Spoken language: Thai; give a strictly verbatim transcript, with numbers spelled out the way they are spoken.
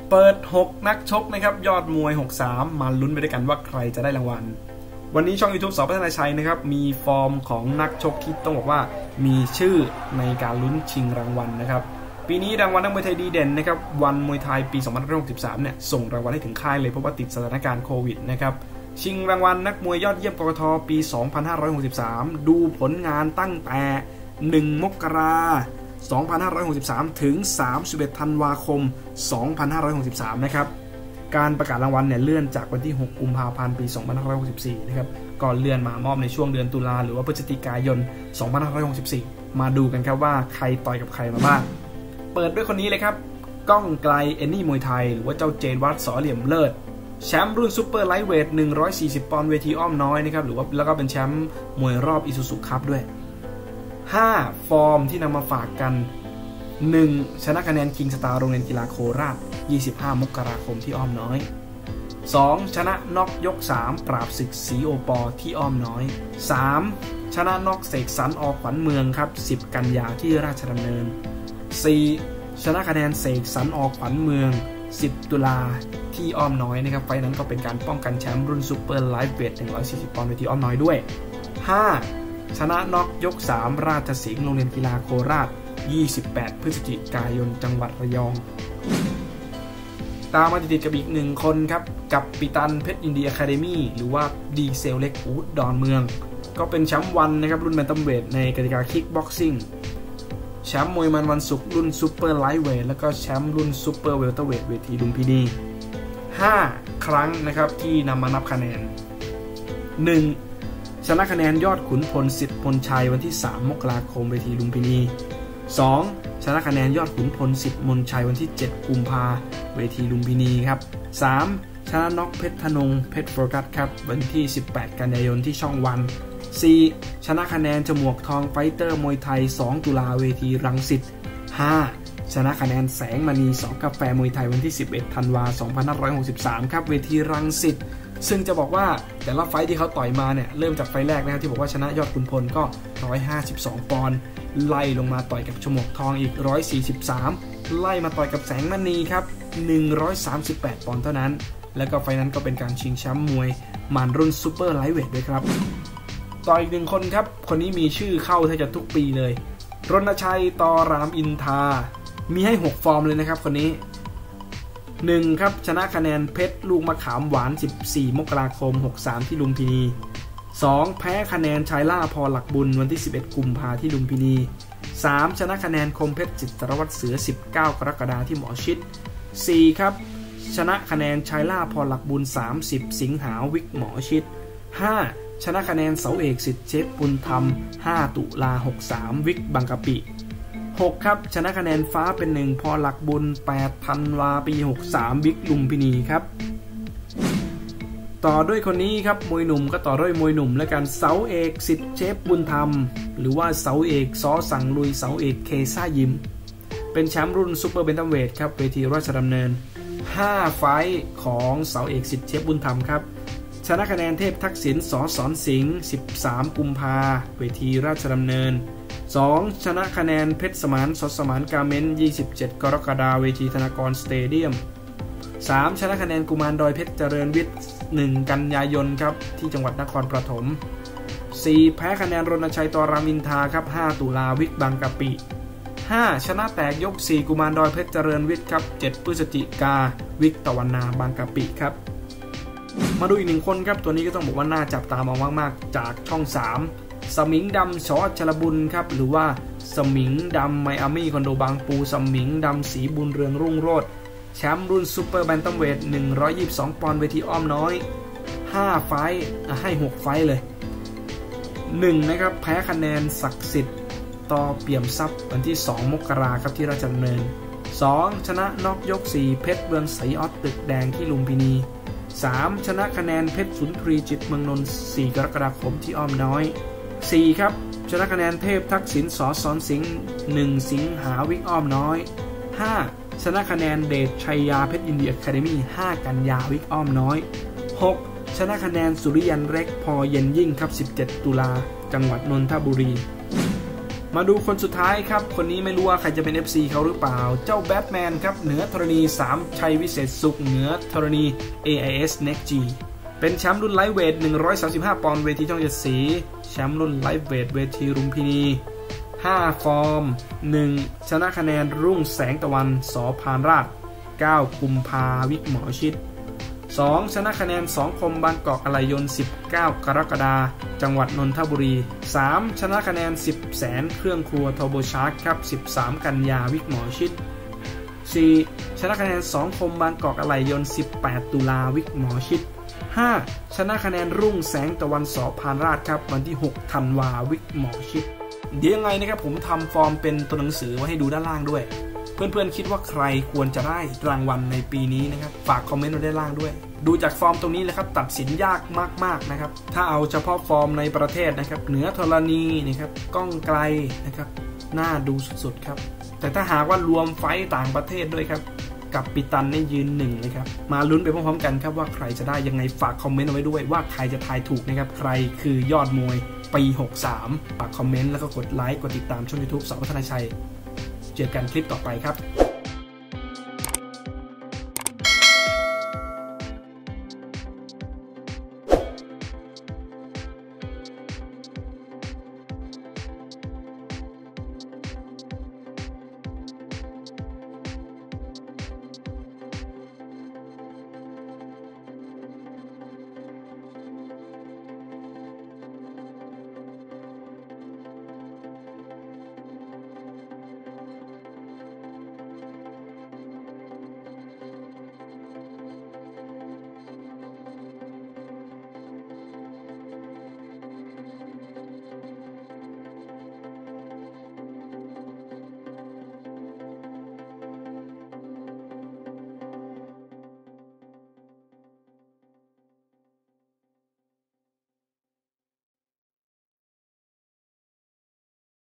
เปิดหกนักชกนะครับยอดมวยหกสามมาลุ้นไปด้วยกันว่าใครจะได้รางวัลวันนี้ช่อง YouTube ส.พัฒนาชัยนะครับมีฟอร์มของนักชกที่ต้องบอกว่ามีชื่อในการลุ้นชิงรางวัลนะครับปีนี้รางวัลนักมวยไทยดีเด่นนะครับวันมวยไทยปีสองพันห้าร้อยหกสิบสามเนี่ยส่งรางวัลให้ถึงค่ายเลยเพราะว่าติดสถานการณ์โควิดนะครับชิงรางวัลนักมวยยอดเยี่ยมกกท.ปีสองพันห้าร้อยหกสิบสามดูผลงานตั้งแต่หนึ่งมกราคมสองพันห้าร้อยหกสิบสามถึงสามสิบเอ็ดธันวาคมสองพันห้าร้อยหกสิบสามนะครับการประกาศรางวัลเนี่ยเลื่อนจากวันที่หกกุมภาพันธ์ปีสองพันห้าร้อยหกสิบสี่นะครับก่อนเลื่อนมามอบในช่วงเดือนตุลาหรือว่าพฤศจิกายนสองพันห้าร้อยหกสิบสี่มาดูกันครับว่าใครต่อยกับใครมาบ้างเปิดด้วยคนนี้เลยครับก้องไกลเอนนี่มวยไทยหรือว่าเจ้าเจนวัดสอเหลี่ยมเลิศแชมป์รุ่นซูเปอร์ไลท์เวทหนึ่งร้อยสี่สิบปอนด์เวทีอ้อมน้อยนะครับหรือว่าแล้วก็เป็นแชมป์มวยรอบอิซูซุคัพด้วยห้าฟอร์มที่นำมาฝากกันหนึ่งชนะคะแนนคิงสตาร์โรงเรียนกีฬาโคราชยี่สิบห้ามกราคมที่อ้อมน้อยสองชนะน็อกยกสามปราบศึกสีโอปอที่อ้อมน้อยสามชนะน็อกเสกสรรอขวัญเมืองครับสิบกันยาที่ราชดำเนินสี่ชนะคะแนนเสกสรรอขวัญเมืองสิบตุลาที่อ้อมน้อยนะครับไฟนั้นก็เป็นการป้องกันแชมป์รุ่นซูเปอร์ไลท์เวทหนึ่งร้อยสี่สิบปอนด์เวทีอ้อมน้อยด้วยห้าชนะน็อกยกสามราชสิงห์โรงเรียนกีฬาโคราชยี่สิบแปดพฤศจิกายนจังหวัดระยองตามมาติดๆกับอีกหนึ่งคนครับกับปิตันเพชรยินดีอะคาเดมี่หรือว่าดีเซลเล็กอูดดอนเมืองก็เป็นแชมป์วันนะครับรุ่นแบนตัมเวทในกติกาคิกบ็อกซิ่งแชมป์มวยมันวันศุกร์รุ่นซูเปอร์ไลท์เวทแล้วก็แชมป์รุ่นซูเปอร์เวลเตอร์เวทเวทีลุมพินีห้าครั้งนะครับที่นำมานับคะแนนหนึ่งชนะคะแนนยอดขุนพลสิทธิ์พลชัยวันที่สามมกราคมเวทีลุมพินีสองชนะคะแนนยอดขุนพลสิทธิ์มนชัยวันที่เจ็ดกุมภาเวทีลุมพินีครับสามชนะน็อกเพชรธนงเพชรโฟกัสครับวันที่สิบแปดกันยายนที่ช่องวันสี่ชนะคะแนนจมวกทองไฟเตอร์มวยไทยสองตุลาเวทีรังสิตห้าชนะคะแนนแสงมณีสองกาแฟมวยไทยวันที่สิบเอ็ดธันวาคมสองพันห้าร้อยหกสิบสามครับเวทีรังสิตซึ่งจะบอกว่าแต่ละไฟที่เขาต่อยมาเนี่ยเริ่มจากไฟแรกนะครับที่บอกว่าชนะยอดขุนพลก็หนึ่งร้อยห้าสิบสองปอนด์ไล่ลงมาต่อยกับชมวกทองอีกหนึ่งร้อยสี่สิบสามไล่มาต่อยกับแสงมณีครับหนึ่งร้อยสามสิบแปดปอนด์เท่านั้นแล้วก็ไฟนั้นก็เป็นการชิงแชมป์มวยมันรุ่นซูเปอร์ไลท์เวทด้วยครับต่ออีกหนึ่งคนครับคนนี้มีชื่อเข้าแทบจะทุกปีเลยรณชัยตรามอินทามีให้หกฟอร์มเลยนะครับคนนี้หนึ่งครับชนะคะแนนเพชรลูกมะขามหวานสิบสี่มกราคมหกสามที่ลุมพินีสองแพ้คะแนนชายล่าพอหลักบุญวันที่สิบเอ็ดกุมภาที่ลุมพินีสามชนะคะแนนคมเพชรจิตรวัตรเสือสิบเก้ากรกฎาคมที่หมอชิดสี่ครับชนะคะแนนชายล่าพอหลักบุญสามสิบสิงหาวิกหมอชิดห้าชนะคะแนนเสาเอกสิทธิ์เชฟบุญธรรมห้าตุลาหกสามวิกบางกะปิหกครับชนะคะแนนฟ้าเป็นหนึ่งพอหลักบุญแปดธันวาปีหกสามวิกลุมพินีครับต่อด้วยคนนี้ครับมวยหนุ่มก็ต่อด้วยมวยหนุ่มแล้วกันเสาเอกสิทธิ์เชฟบุญธรรมหรือว่าเสาเอกซอสั่งลุยเสาเอกเคซ่ายิมเป็นแชมป์รุ่นซูเปอร์เบนตัมเวทครับเวทีราชดำเนินห้าไฟท์ของเสาเอกสิทธิ์เชฟบุญธรรมครับชนะคะแนนเทพทักษิณสอสอนสิงห์สิบสามกุมภาเวทีราชดำเนินสองชนะคะแนนเพชรสมานสดสมานกาเมนยี่สิบเจ็ดกรกฎาคมเวทีธนากรสเตเดียมสามชนะคะแนนกุมารดอยเพชรเจริญวิทย์หนึ่งกันยายนครับที่จังหวัดนครปฐมสี่แพ้คะแนนรณชัยตรามอินทาครับห้าตุลาวิกบางกะปิห้าชนะแตกยกสี่กุมารดอยเพชรเจริญวิทย์ครับเจ็ดพฤศจิกาวิกตะวันนาบางกะปิครับมาดูอีกหนึ่งคนครับตัวนี้ก็ต้องบอกว่าน่าจับตามองมากๆจากช่องสามสมิงดำชอชลบุญครับหรือว่าสมิงดำไมอามี่คอนโดบางปูสมิงดำสีบุญเรืองรุ่งโรจน์แชมป์รุ่นซูเปอร์แบนตัมเวทหนึ่งร้อยยี่สิบสองปอนด์เวทีอ้อมน้อยห้าไฟท์ให้หกไฟท์เลยหนึ่งนะครับแพ้คะแนนศักดิ์สิทธิ์ต่อเปี่ยมทรัพย์วันที่สองมกราคมครับที่ราชดำเนินสองชนะน็อกยกสี่เพชรเมืองศรีออสตึกแดงที่ลุมพินีสามชนะคะแนนเพชรสุนทรีจิตเมืองนนท์สี่กรกฎาคมที่อ้อมน้อยสี่ครับชนะคะแนนเทพทักษิณสอสอนสิงห์หนึ่งสิงหาวิกอ้อมน้อยห้าชนะคะแนนเดชชัยยาเพชรอินเดียอะคาเดมี่ห้ากันยาวิกอ้อมน้อยหกชนะคะแนนสุริยันเล็กพอเย็นยิ่งครับสิบเจ็ดตุลาจังหวัดนนทบุรีมาดูคนสุดท้ายครับคนนี้ไม่รู้ว่าใครจะเป็น เอฟ ซี เขาหรือเปล่าเจ้าแบทแมนครับเหนือธรณีสามชัยวิเศษสุขเหนือธรณี เอ ไอ เอส Next G เป็นแชมป์รุ่นไลท์เวทหนึ่งร้อยสามสิบห้าปอนด์เวทีช่องเจ็ดสีแชมป์รุ่นไลท์เวทเวทีรุมพินีห้าฟอร์มหนึ่งชนะคะแนนรุ่งแสงตะวันสพานราชเก้ากุมภาวิกหมอชิดสองชนะคะแนนสองคมบางกอกอะไหล่ยนต์สิบเก้ากรกฎาคมจังหวัดนนทบุรีสามชนะคะแนนสิบแสนเครื่องครัวโทโบชาร์กครับสิบสามกันยาวิกหมอชิดสี่ชนะคะแนนสองคมบางกอกอะไหล่ยนต์สิบแปดตุลาวิกหมอชิดห้าชนะคะแนนรุ่งแสงตะวันสพานราชครับวันที่หกธันวาวิกหมอชิดเดี๋ยวยังไงนะครับผมทำฟอร์มเป็นตัวหนังสือไว้ให้ดูด้านล่างด้วยเพื่อนๆคิดว่าใครควรจะได้รางวัลในปีนี้นะครับฝากคอมเมนต์ไว้ด้านล่างด้วยดูจากฟอร์มตรงนี้เลยครับตัดสินยากมากๆนะครับถ้าเอาเฉพาะฟอร์มในประเทศนะครับเหนือธรณีนะครับก้องไกลนะครับน่าดูสุดๆครับแต่ถ้าหากว่ารวมไฟต์ต่างประเทศด้วยครับกับปิตันได้ยืนหนึ่งเลยครับมาลุ้นไปพร้อมๆกันครับว่าใครจะได้ยังไงฝากคอมเมนต์เอาไว้ด้วยว่าใครจะทายถูกนะครับใครคือยอดมวยปีหกสามฝากคอมเมนต์แล้วก็กดไลค์กดติดตามช่อง YouTube สอ พัฒนาชัยเจอกันคลิปต่อไปครับ